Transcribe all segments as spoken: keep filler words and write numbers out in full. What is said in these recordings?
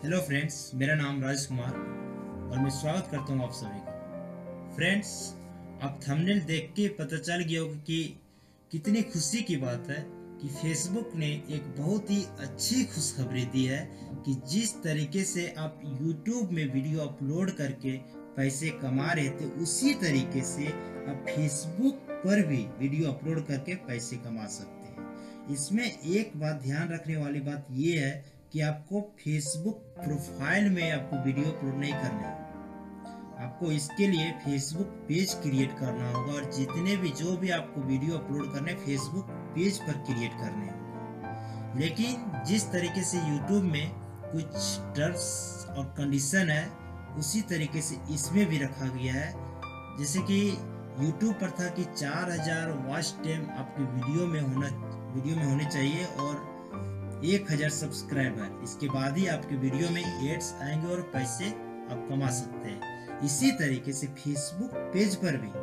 Hello friends, मेरा नाम राज कुमार और मैं स्वागत करता हूँ आप सभी का। फ्रेंड्स, आप थंबनेल देख के पता चल गया होगा कि कितनी खुशी की बात है कि फेसबुक ने एक बहुत ही अच्छी खुशखबरी दी है कि जिस तरीके से आप यूट्यूब में वीडियो अपलोड करके पैसे कमा रहे थे, उसी तरीके से आप फेसबुक पर भी वीडियो अपलोड करके पैसे कमा सकते हैं। इसमें एक बात ध्यान रखने वाली बात यह है कि आपको फेसबुक प्रोफाइल में आपको वीडियो अपलोड नहीं करना है। आपको इसके लिए फेसबुक पेज क्रिएट करना होगा और जितने भी जो भी आपको वीडियो अपलोड करने फेसबुक पेज पर क्रिएट करने होंगे। लेकिन जिस तरीके से यूट्यूब में कुछ टर्म्स और कंडीशन है, उसी तरीके से इसमें भी रखा गया है। जैसे कि यूट्यूब पर था कि चार हजार वॉच टाइम आपके वीडियो में होना वीडियो में होने चाहिए और एक हजार सब्सक्राइबर, इसके बाद ही आपके वीडियो में एड्स आएंगे और पैसे आप कमा सकते हैं। इसी तरीके से फेसबुक पेज पर भी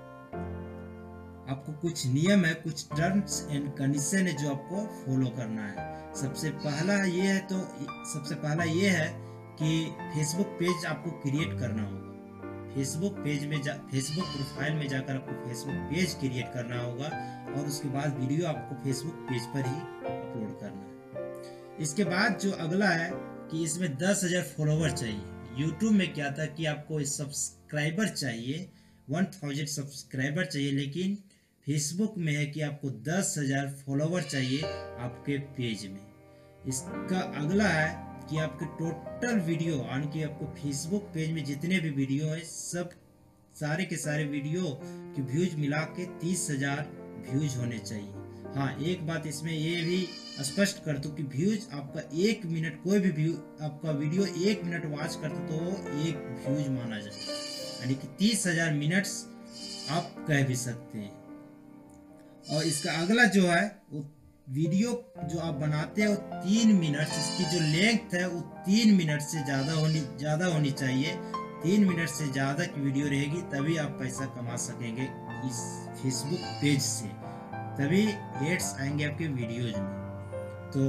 आपको कुछ नियम है, कुछ टर्म्स एंड कंडीशन है जो आपको फॉलो करना है। सबसे पहला ये है तो सबसे पहला ये है कि फेसबुक पेज आपको क्रिएट करना होगा। फेसबुक पेज में जा फेसबुक प्रोफाइल में जाकर आपको फेसबुक पेज क्रिएट करना होगा और उसके बाद वीडियो आपको फेसबुक पेज पर ही अपलोड करना है। इसके बाद जो अगला है कि इसमें दस हजार फॉलोवर चाहिए। यूट्यूब में क्या था कि आपको सब्सक्राइबर चाहिए, वन थाउजेंड सब्सक्राइबर चाहिए, लेकिन फेसबुक में है कि आपको दस हजार फॉलोवर चाहिए आपके पेज में। इसका अगला है कि आपके टोटल वीडियो यानी कि आपको फेसबुक पेज में जितने भी वीडियो है सब सारे के सारे वीडियो के व्यूज मिला के तीस हजार व्यूज होने चाहिए। हाँ, एक बात इसमें ये भी स्पष्ट कर दूं कि व्यूज आपका एक मिनट कोई भी व्यू आपका वीडियो एक मिनट वॉच करता तो वो एक व्यूज माना जाए, यानी कि तीस हजार मिनट्स आप कह भी सकते हैं। और इसका अगला जो है वो वीडियो जो आप बनाते हैं वो तीन मिनट, इसकी जो लेंथ है वो तीन मिनट से ज्यादा होनी ज्यादा होनी चाहिए। तीन मिनट से ज्यादा की वीडियो रहेगी तभी आप पैसा कमा सकेंगे इस फेसबुक पेज से, तभी एड्स आएंगे आपके वीडियोज में। तो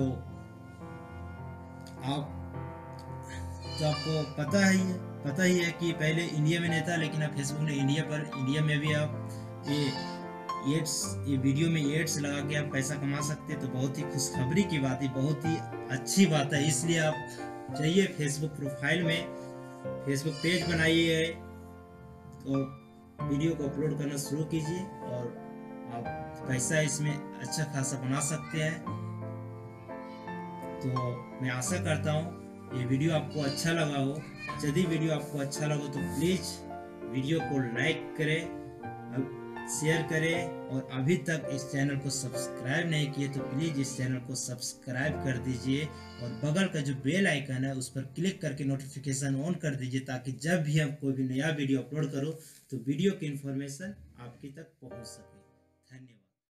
आप तो आपको पता ही है पता ही है कि पहले इंडिया में नहीं था, लेकिन अब फेसबुक ने इंडिया पर इंडिया में भी आप ये एड्स ये वीडियो में एड्स लगा के आप पैसा कमा सकते हैं। तो बहुत ही खुशखबरी की बात है, बहुत ही अच्छी बात है। इसलिए आप चाहिए फेसबुक प्रोफाइल में फेसबुक पेज बनाइए तो वीडियो को अपलोड करना शुरू कीजिए और आप पैसा इसमें अच्छा खासा बना सकते हैं। तो मैं आशा करता हूँ ये वीडियो आपको अच्छा लगा हो। यदि वीडियो आपको अच्छा लगा तो प्लीज़ वीडियो को लाइक करें, शेयर करें और अभी तक इस चैनल को सब्सक्राइब नहीं किए तो प्लीज़ इस चैनल को सब्सक्राइब कर दीजिए और बगल का जो बेल आइकन है उस पर क्लिक करके नोटिफिकेशन ऑन कर दीजिए, ताकि जब भी हम कोई भी नया वीडियो अपलोड करो तो वीडियो की इन्फॉर्मेशन आपकी तक पहुंच सके। धन्यवाद।